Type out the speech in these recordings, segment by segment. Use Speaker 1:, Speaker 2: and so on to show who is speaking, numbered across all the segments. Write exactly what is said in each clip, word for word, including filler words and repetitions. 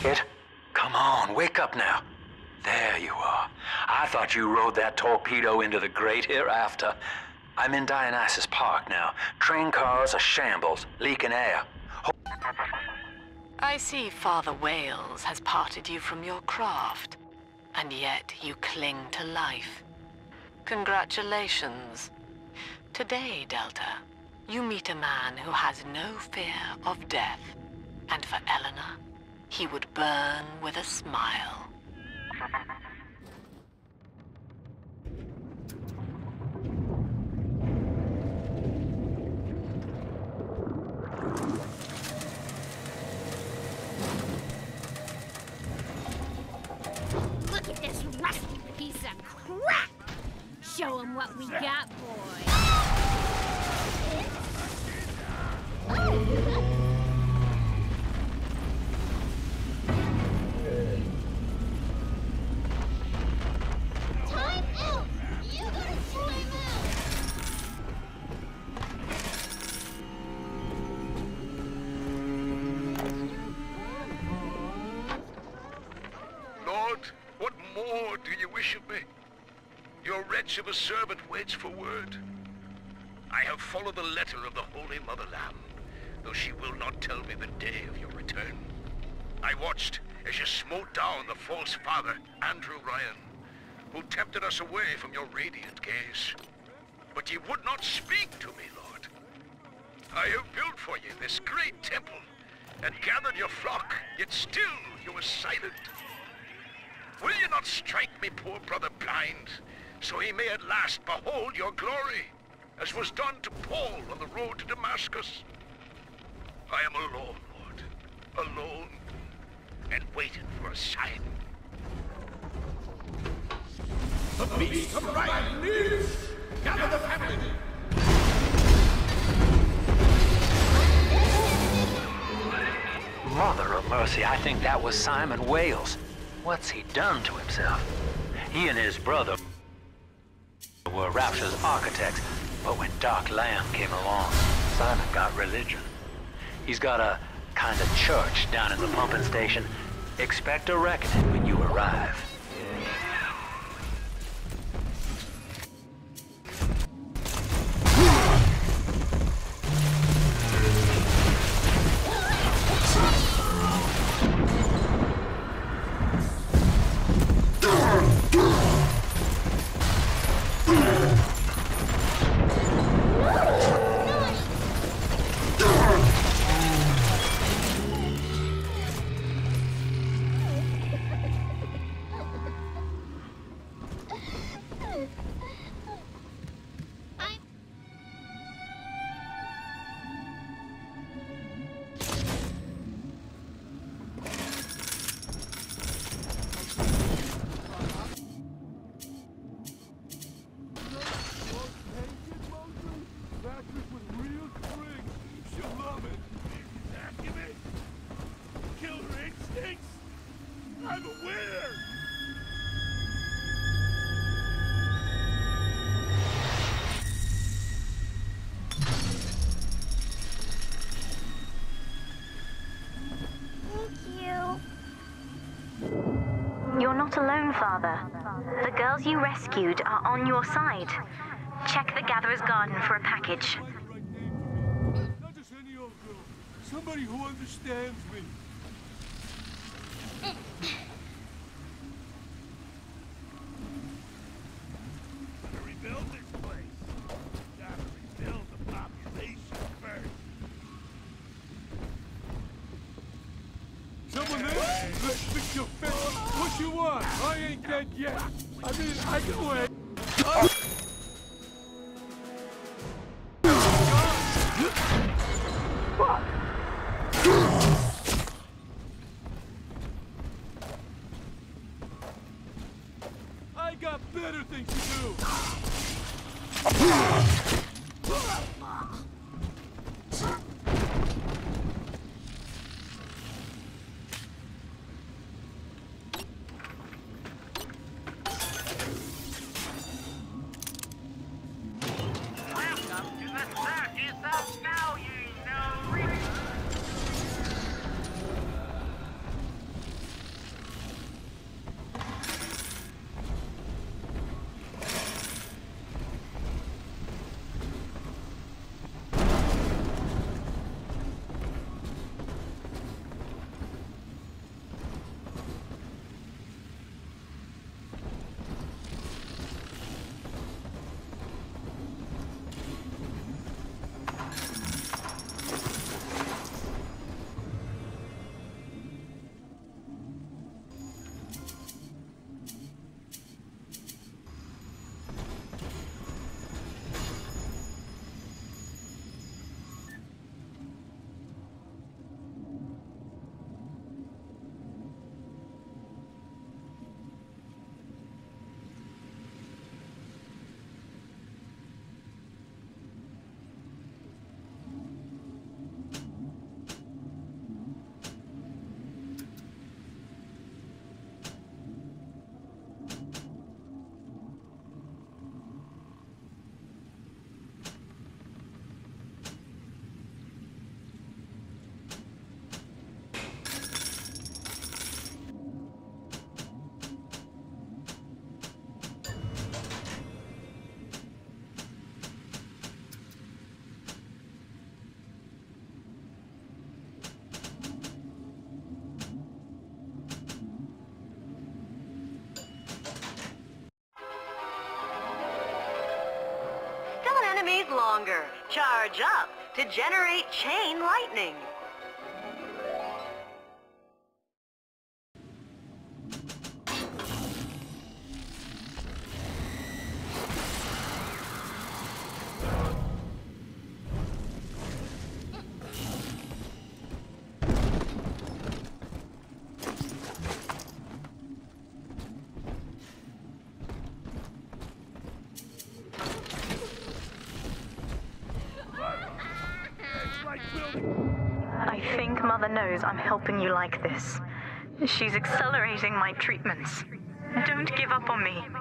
Speaker 1: Kid, come on, wake up now. There you are. I thought you rode that torpedo into the great hereafter. I'm in Dionysus Park now. Train cars are shambles, leaking air.
Speaker 2: I see Father Wales has parted you from your craft, and yet you cling to life. Congratulations. Today, Delta, you meet a man who has no fear of death, and for Eleanor, he would burn with a smile.
Speaker 3: Look at this rusty piece of crap! Show him what we got, boy.
Speaker 4: Time out! You gotta time out!
Speaker 5: Lord, what more do you wish of me? Your wretch of a servant waits for word. I have followed the letter of the Holy Mother Lamb, though she will not tell me the day of your return. I watched as you smote down the false father, Andrew Ryan, who tempted us away from your radiant gaze. But ye would not speak to me, Lord. I have built for you this great temple, and gathered your flock, yet still you were silent. Will you not strike me poor brother blind, so he may at last behold your glory, as was done to Paul on the road to Damascus? I am alone, Lord, alone, and waiting for a sign.
Speaker 6: The beast of Ryan lives! Gather the family!
Speaker 1: Mother of mercy, I think that was Simon Wales. What's he done to himself? He and his brother were Rapture's architects, but when Dark Lamb came along, Simon got religion. He's got a kind of church down in the pumping station. Expect a reckoning when you arrive.
Speaker 7: You're not alone, Father. The girls you rescued are on your side. Check the Gatherer's Garden for a package.
Speaker 6: Not just any old girl. Somebody who understands me. Gotta rebuild this place. Gotta rebuild the population first. Someone there? Let's fix your face. What you want? I ain't dead yet. I mean, I can wait. Oh. I got better things to do.
Speaker 8: breathe longer. Charge up to generate chain lightning.
Speaker 7: I think Mother knows I'm helping you like this. She's accelerating my treatments. Don't give up on me.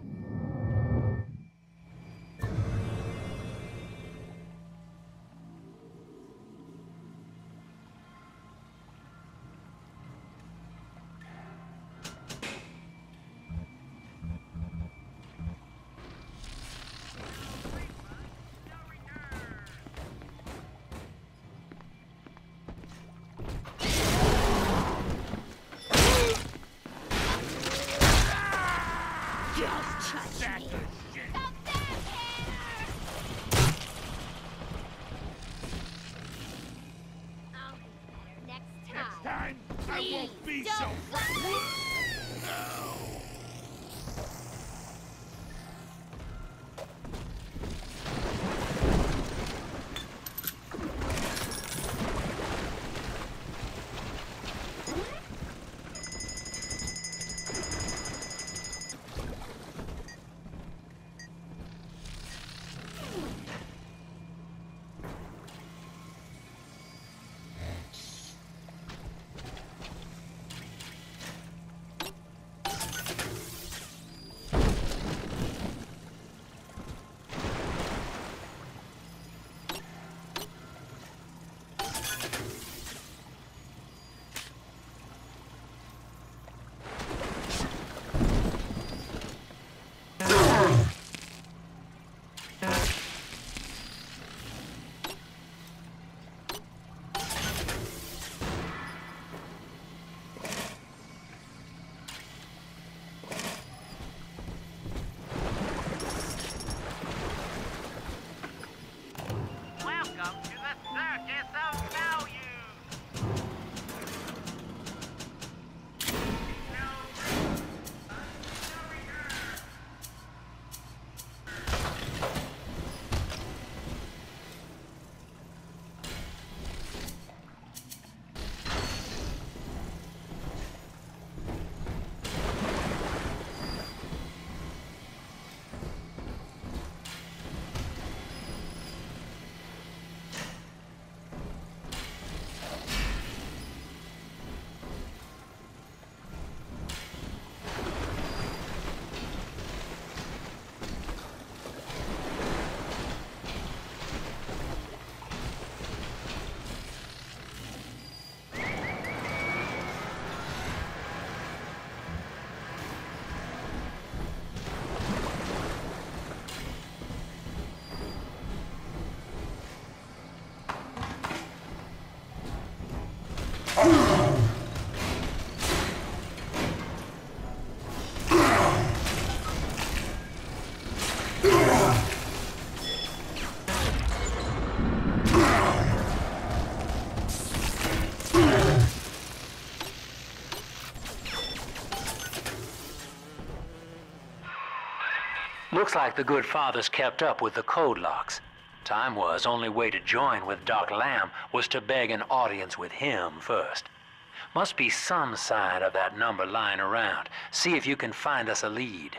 Speaker 1: Looks like the good father's kept up with the code locks. Time was, only way to join with Doc Lamb was to beg an audience with him first. Must be some sign of that number lying around. See if you can find us a lead.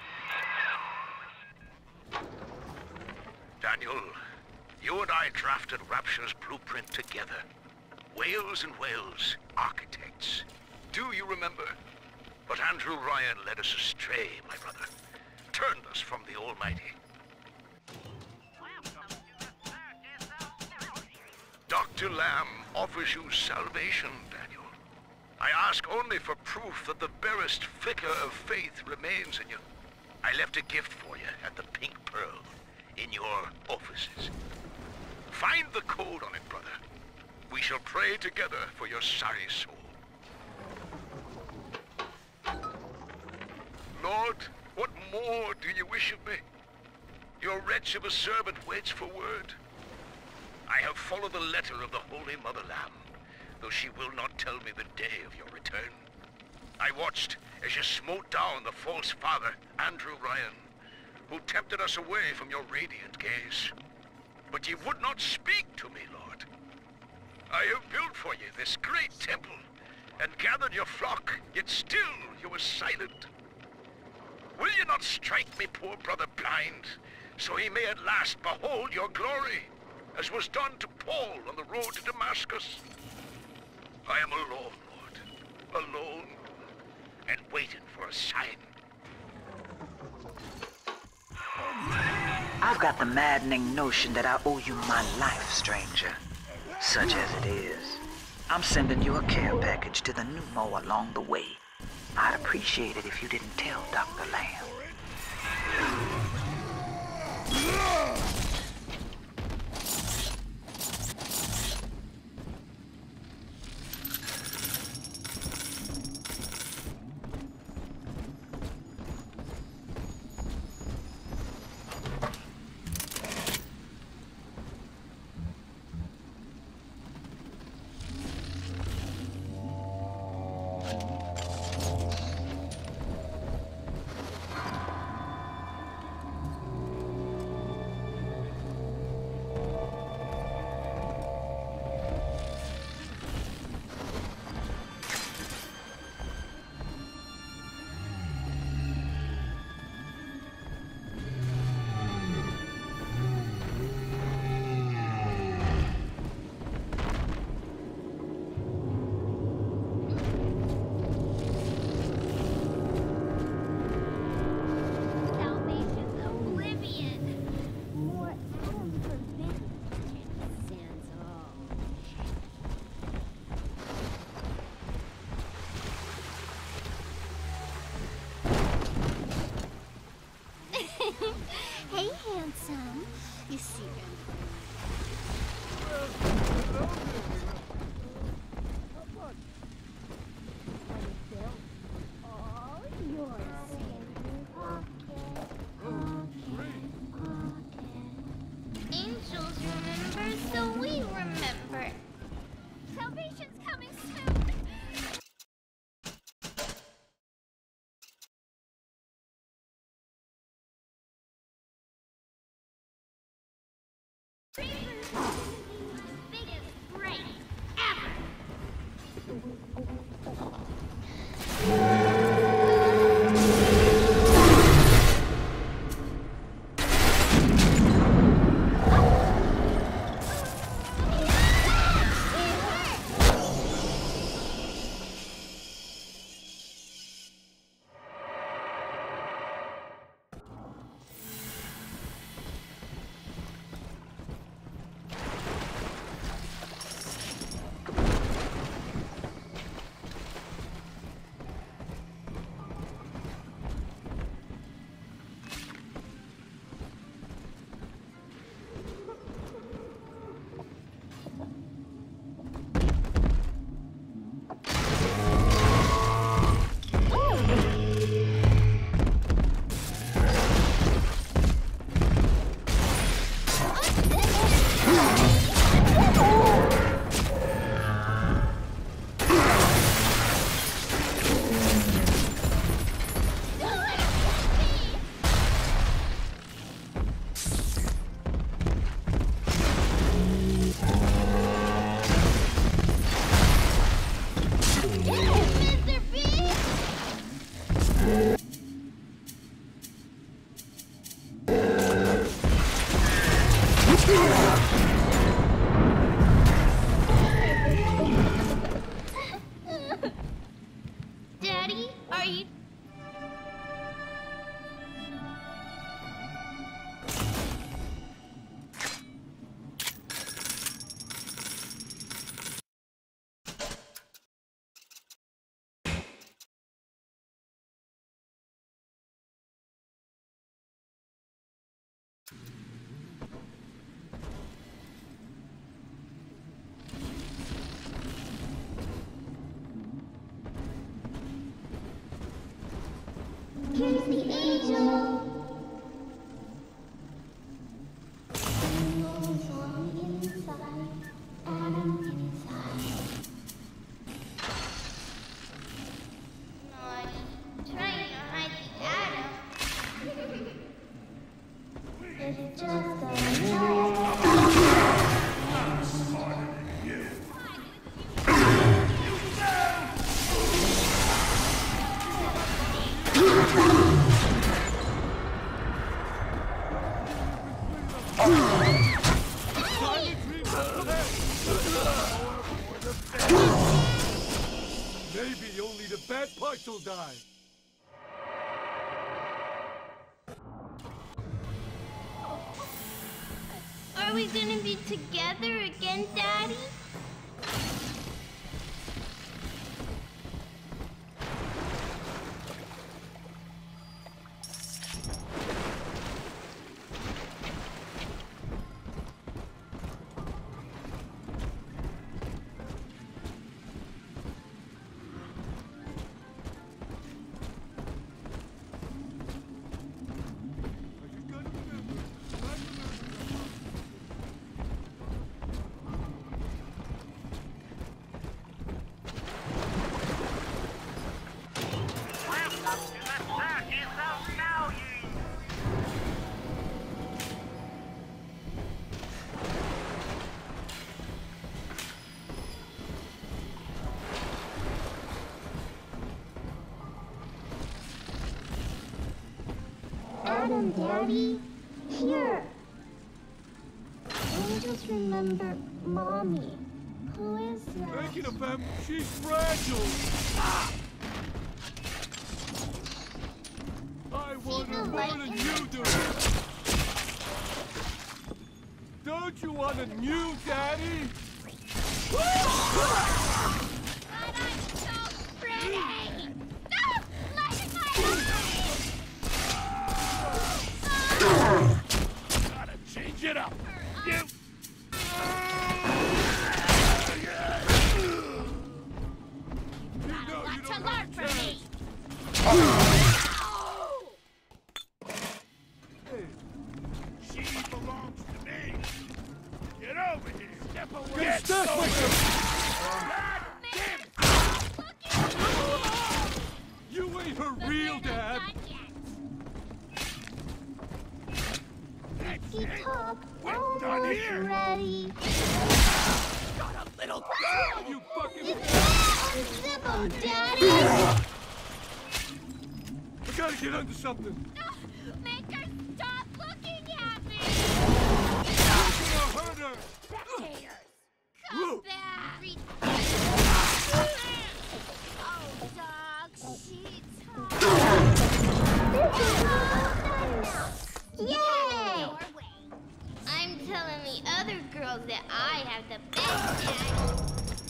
Speaker 5: Daniel, you and I drafted Rapture's blueprint together. Wales and Wales, architects. Do you remember? But Andrew Ryan led us astray, my brother. Turned us from the Almighty. Doctor Lamb offers you salvation, Daniel. I ask only for proof that the barest flicker of faith remains in you. I left a gift for you at the Pink Pearl, in your offices. Find the code on it, brother. We shall pray together for your sorry soul. Lord, what more do you wish of me? Your wretch of a servant waits for word. I have followed the letter of the Holy Mother Lamb, though she will not tell me the day of your return. I watched as you smote down the false father, Andrew Ryan, who tempted us away from your radiant gaze. But ye would not speak to me, Lord. I have built for you this great temple, and gathered your flock, yet still you were silent. Will you not strike me poor brother blind, so he may at last behold your glory, as was done to Paul on the road to Damascus? I am alone, Lord, alone, and waiting for a sign.
Speaker 9: I've got the maddening notion that I owe you my life, stranger. Such as it is. I'm sending you a care package to the pneumo along the way. I'd appreciate it if you didn't tell Doctor Lamb.
Speaker 3: Hey, handsome. You see him? All yours. Angels remember, so we remember. Salvation's coming soon. Biggest break ever. Daddy, are you... Here's the angel.
Speaker 6: Maybe only the bad parts will die.
Speaker 4: Are we gonna be together again, Daddy? Adam, Daddy, here. Angels remember Mommy. Who is that?
Speaker 6: Thinking of them, she's fragile. Ah! I want her more than you do. Don't you want a new daddy?
Speaker 3: But I'm so pretty! No! Light in my eyes!
Speaker 6: Gotta change it up. You.
Speaker 3: Gotta want to learn from me!
Speaker 6: Hey, she belongs to me. Get over here. Step away. Get stuck with him. You ain't her real dad.
Speaker 4: Keep up.
Speaker 6: We're done here.
Speaker 4: Ready.
Speaker 6: Got a little girl, you fucking.
Speaker 4: Unzip him, Daddy.
Speaker 6: I gotta get under something.
Speaker 3: Make her stop looking at me!
Speaker 6: I'm gonna hurt her.
Speaker 3: Spectators!
Speaker 6: Whoa.
Speaker 3: Come back! Oh, dog, she's hot.
Speaker 4: Yay! I'm telling the other girls that I have the best daddy.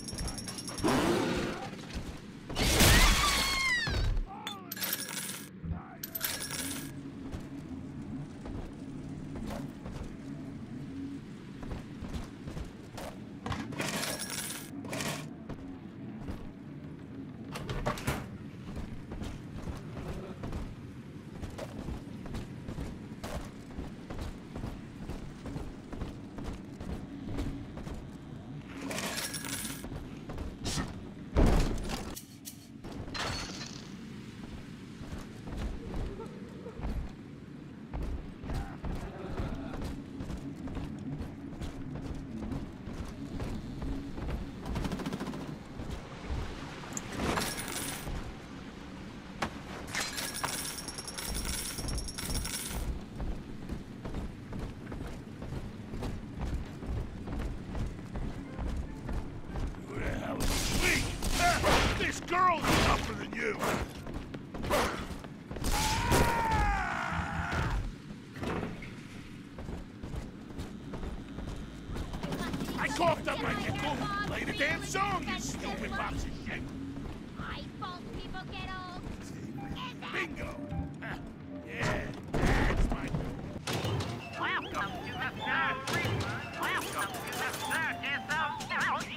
Speaker 6: This girl's tougher than you. I coughed up my nickel. Play the damn song, you stupid box of shit.
Speaker 3: I both people get old.
Speaker 6: Bingo. Ah, yeah, that's my...
Speaker 8: Welcome to the third Welcome to the circus of Melody.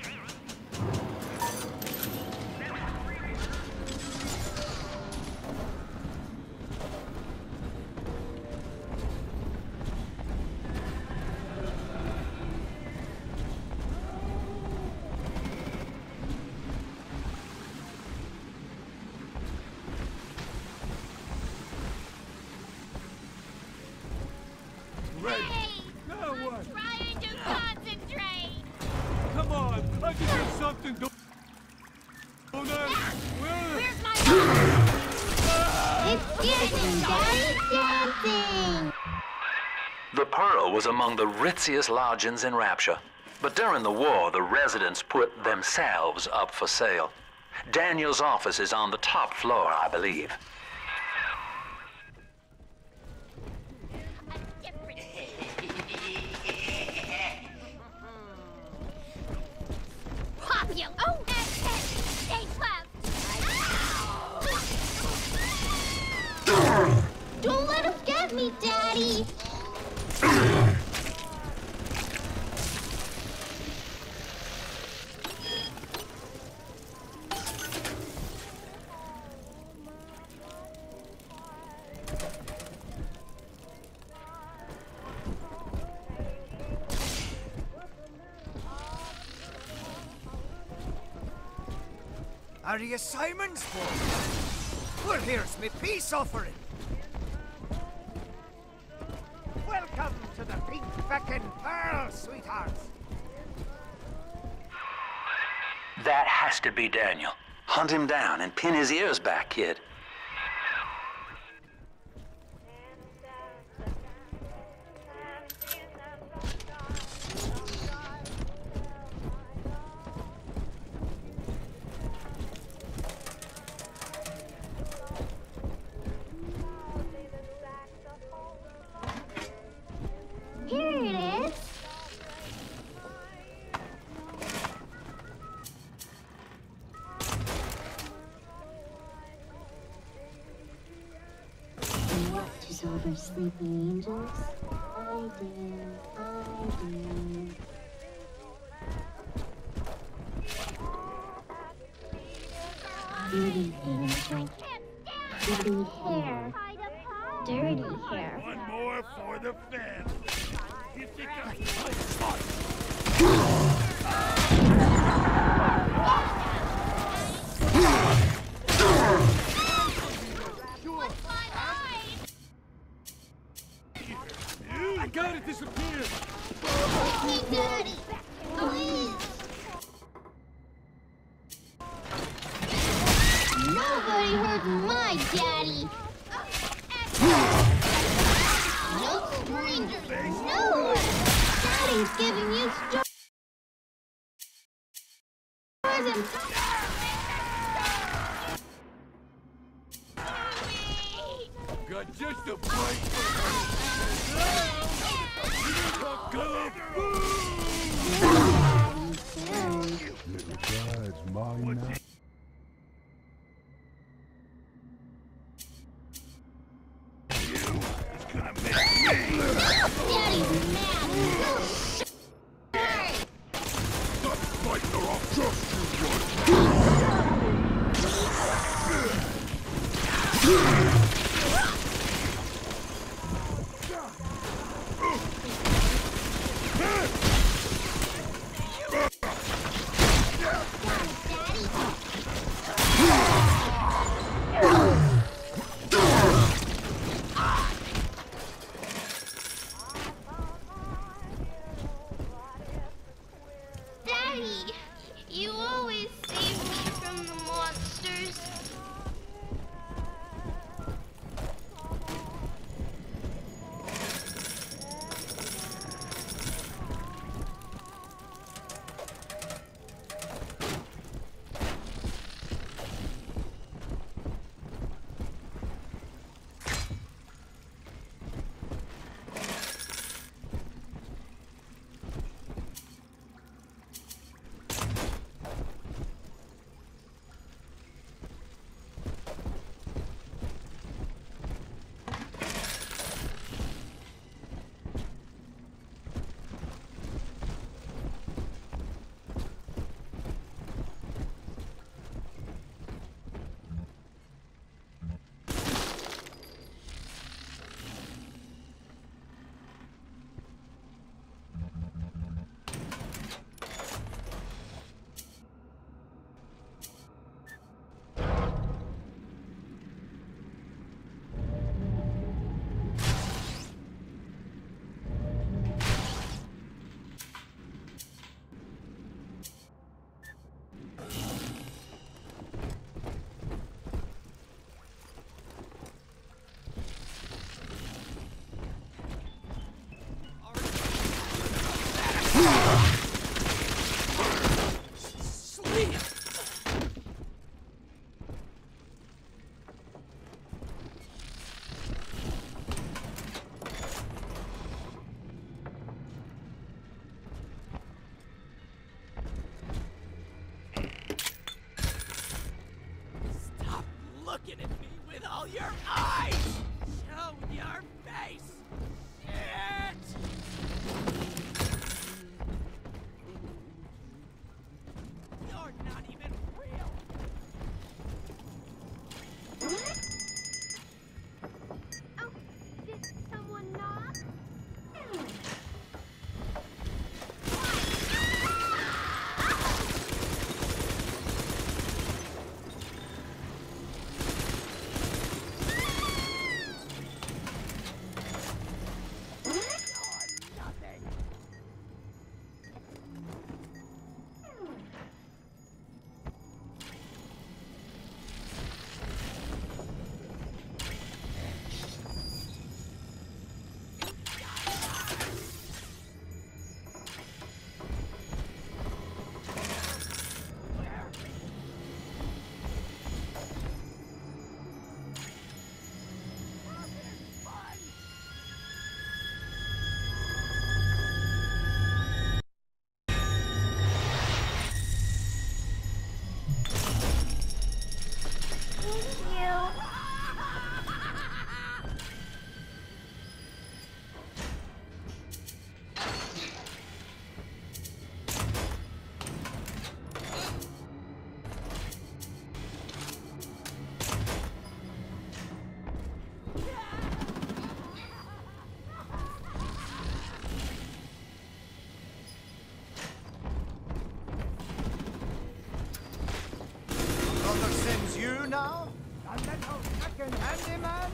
Speaker 6: Ready.
Speaker 3: Hey!
Speaker 6: Now
Speaker 3: I'm
Speaker 6: what?
Speaker 3: trying to concentrate!
Speaker 4: Daddy's dancing!
Speaker 1: The Pearl was among the ritziest lodgings in Rapture. But during the war, the residents put themselves up for sale. Daniel's office is on the top floor, I believe.
Speaker 3: Pop you! Oh, stay close!
Speaker 4: Don't let us get me, Daddy!
Speaker 10: Are you Simon's boy? Well, here's me peace offering. Welcome to the Pink Feckin' Pearl, sweethearts.
Speaker 1: That has to be Daniel. Hunt him down and pin his ears back, kid.
Speaker 4: Here it is.
Speaker 11: Watches over sleeping angels. I do, I do. Dirty hair. Dirty hair. Dirty hair.
Speaker 6: One more for the family. You think I'm I gotta disappear!
Speaker 4: Hey, Daddy! Please! Nobody hurt my daddy! No strangers! No! Daddy's giving you stories and...
Speaker 6: Got just a break for her. Little guy's mine now. It's gonna make me.
Speaker 4: Daddy's mad.
Speaker 6: Stop fighting or I'll trust you one.
Speaker 4: Daddy, you always save me from the monsters.
Speaker 12: looking at me with all your eyes? Show your face! Shit! You're not even real!
Speaker 3: Oh, did someone knock?
Speaker 10: You now? A little second handyman?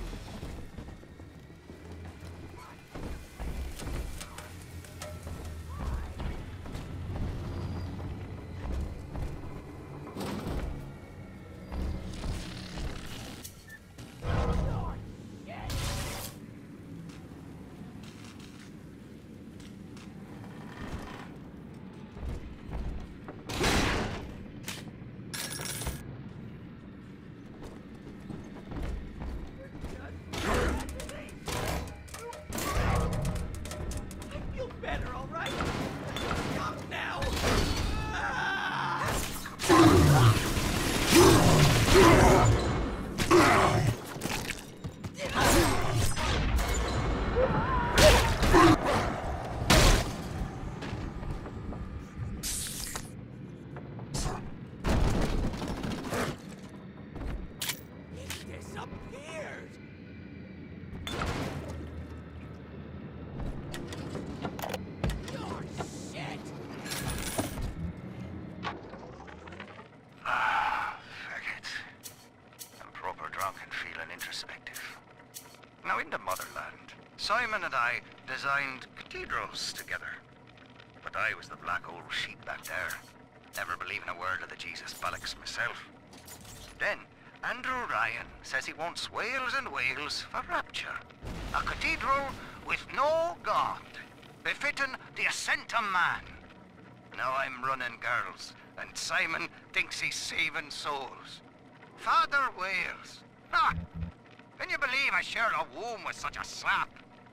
Speaker 5: Simon and I designed cathedrals together. But I was the black old sheep back there, never believing a word of the Jesus bollocks myself. Then, Andrew Ryan says he wants Wales and Wales for rapture. A cathedral with no God, befitting the ascent of man. Now I'm running girls, and Simon thinks he's saving souls. Father Wales. Ah! Can you believe I share a womb with such a sap?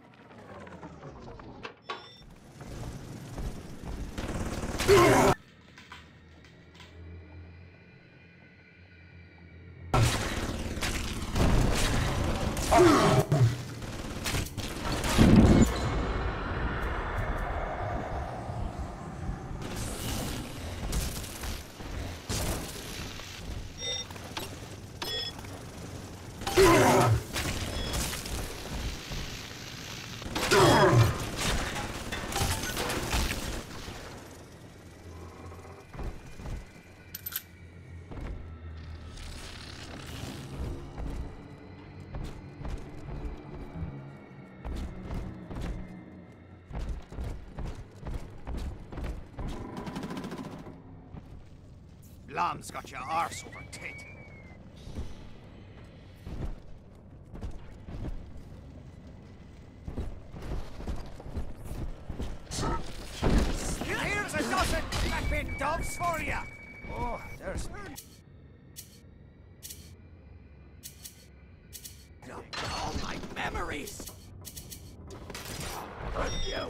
Speaker 10: Lamb's got your arse over tit. Here's a dozen flapping doves for you. Oh, there's...
Speaker 12: All my memories! You!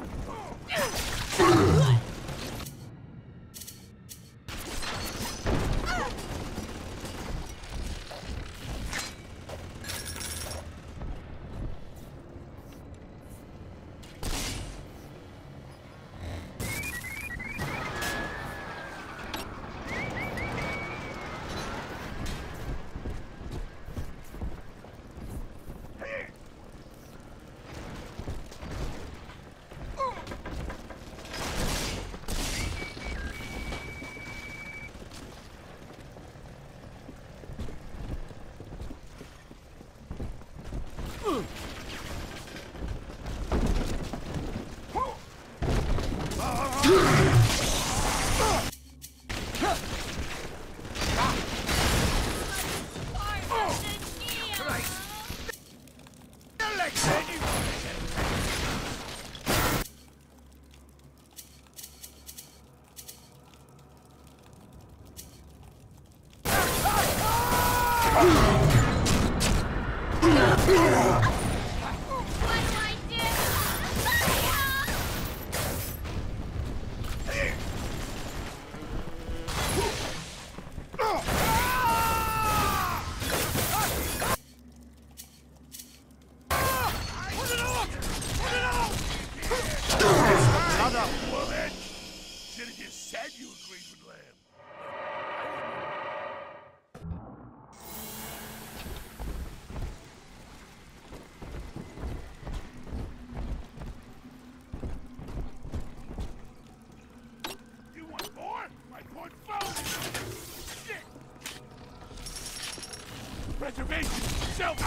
Speaker 6: Preservation! Self!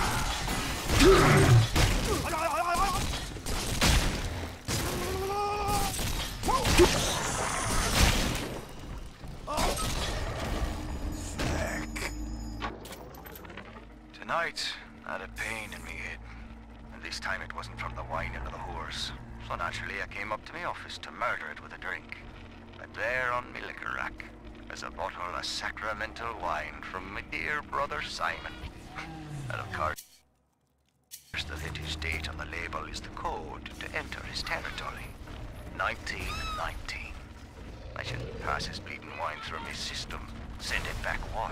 Speaker 13: Tonight, I had a pain in me head. And this time it wasn't from the wine or the horse. So naturally I came up to my office to murder it with a drink. And there on me liquor rack is a bottle of sacramental wine from my dear brother Simon. And of course, the vintage date on the label is the code to enter his territory. nineteen nineteen. I should pass his bleeding wine through my system, send it back warm.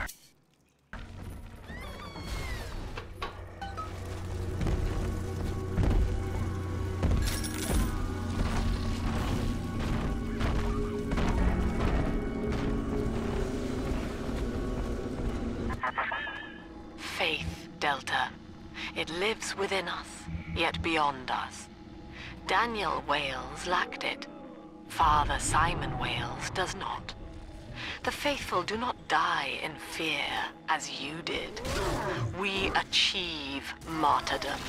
Speaker 2: Faith, Delta. It lives within us, yet beyond us. Daniel Wales lacked it. Father Simon Wales does not. The faithful do not die in fear, as you did. We achieve martyrdom.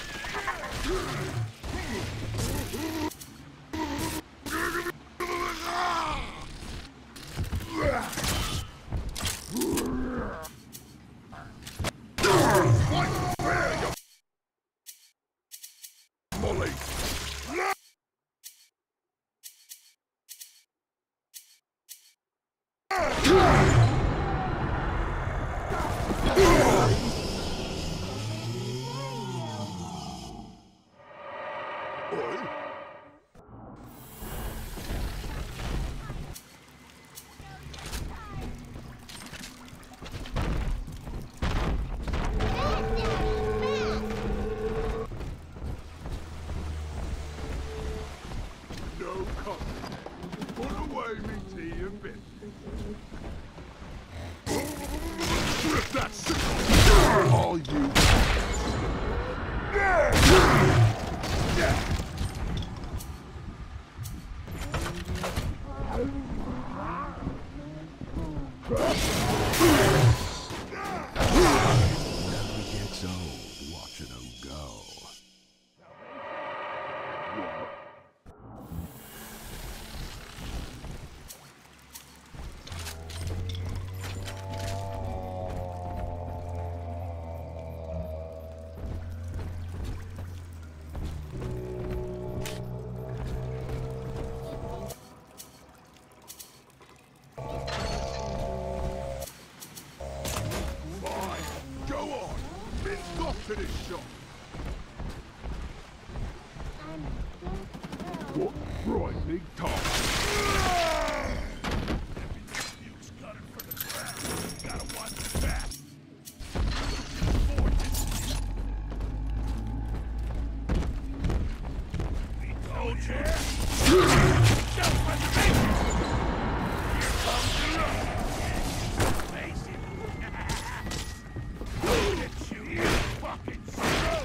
Speaker 6: All you.
Speaker 14: Never gets old watching them go.
Speaker 6: To this shop. What? Right, big talk. Gotta watch the back. We told you. Self-preservation. Here comes the love. Face it. Look at you, you fucking scrub.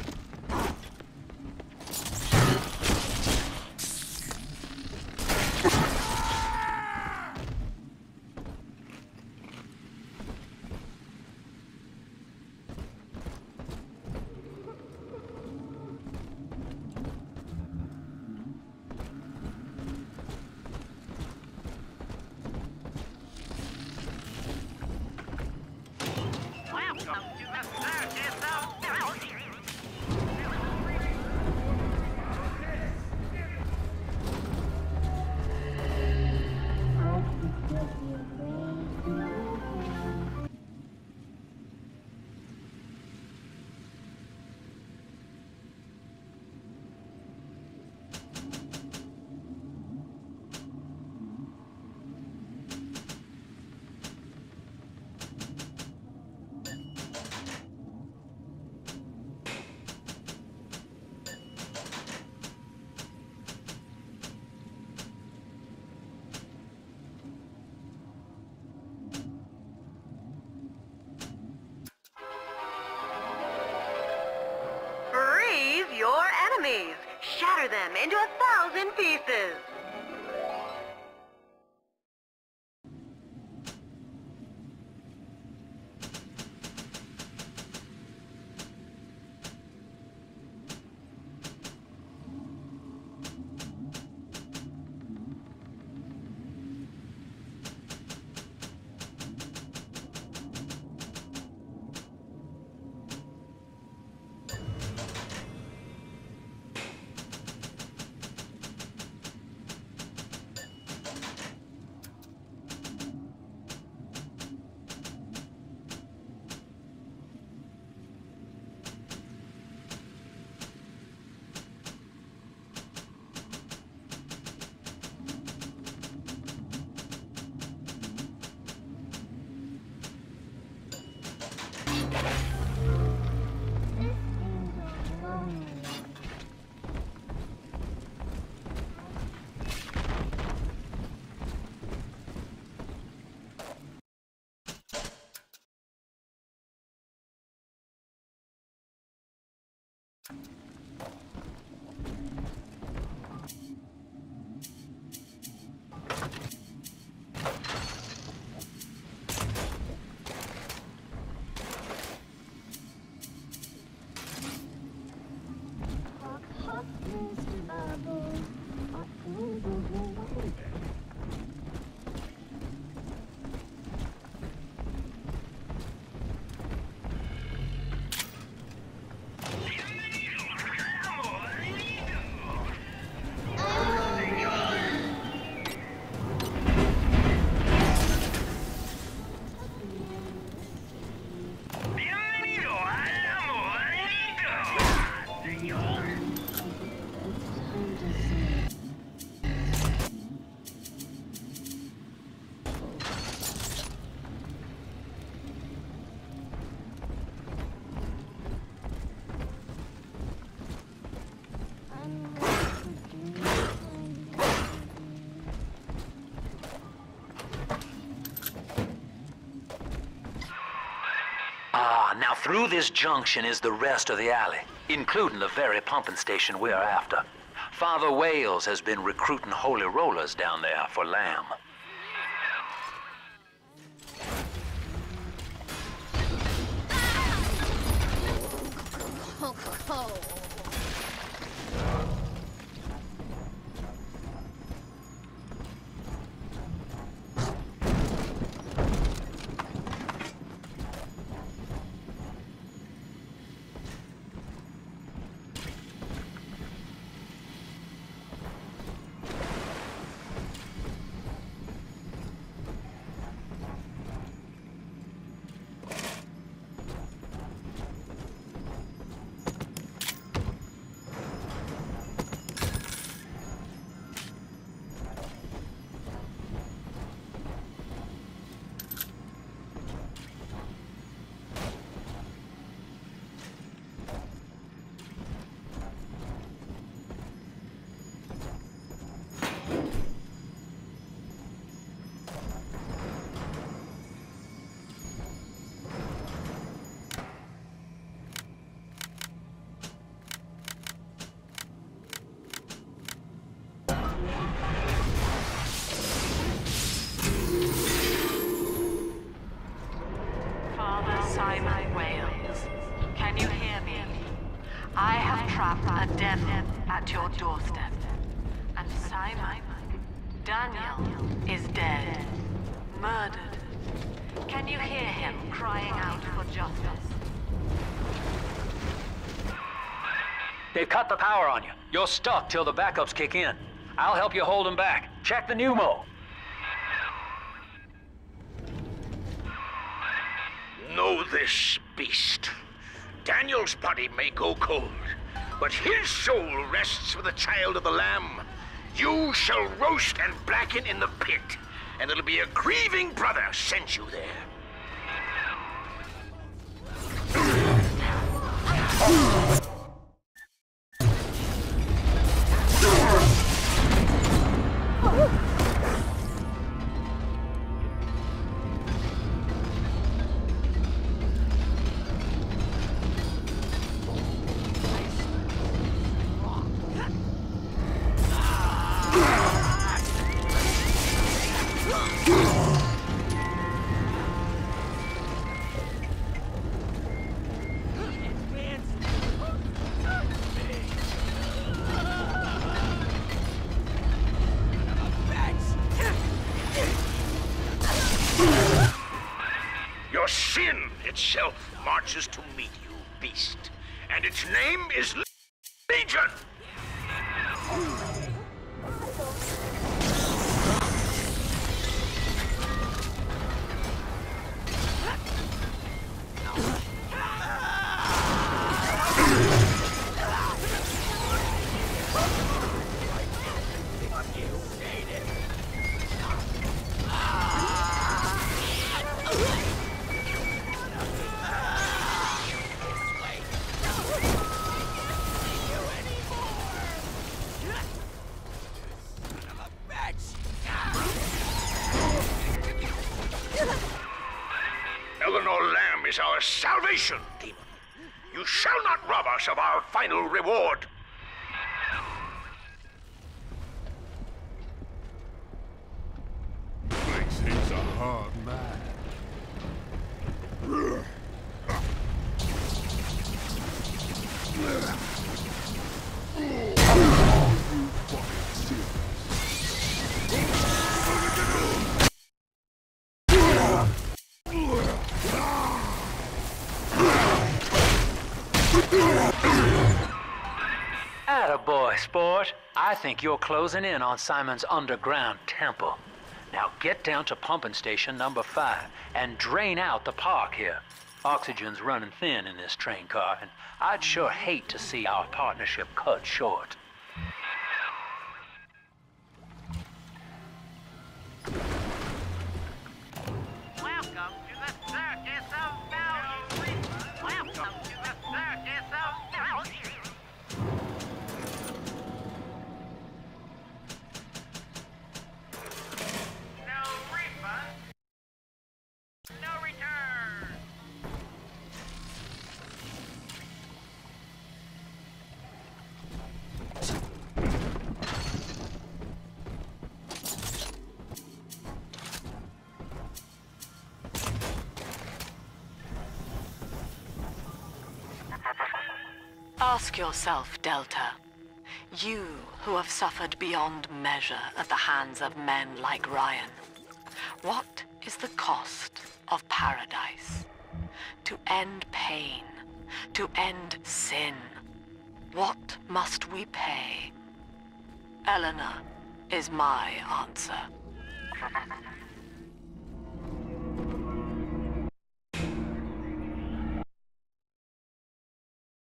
Speaker 15: these! Shatter them into a thousand pieces!
Speaker 1: Now through this junction is the rest of the alley, including the very pumping station we are after. Father Wales has been recruiting holy rollers down there for Lamb.
Speaker 3: Oh, oh.
Speaker 2: Simon Wales, can you hear me? I have trapped a devil at your doorstep. And Simon, Daniel, is dead, murdered. Can you hear him crying out for justice?
Speaker 1: They've cut the power on you. You're stuck till the backups kick in. I'll help you hold them back. Check the pneumo.
Speaker 5: Know this, beast. Daniel's body may go cold, but his soul rests with the child of the Lamb. You shall roast and blacken in the pit, and it'll be a grieving brother sent you there. meet you, beast. And its name is Legion! Eleanor Lamb is our salvation, demon. You shall not rob us of our final reward.
Speaker 14: Thinks he's a hard man.
Speaker 1: Attaboy, sport. I think you're closing in on Simon's underground temple. Now get down to pumping station number five and drain out the park here. Oxygen's running thin in this train car, and I'd sure hate to see our partnership cut short.
Speaker 8: Welcome to the Circus of Value. Welcome to the Circus of Value. No refund. No return.
Speaker 2: Ask yourself, Delta. You who have suffered beyond measure at the hands of men like Ryan. What is the cost of paradise? To end pain, to end sin, what must we pay? Eleanor is my answer.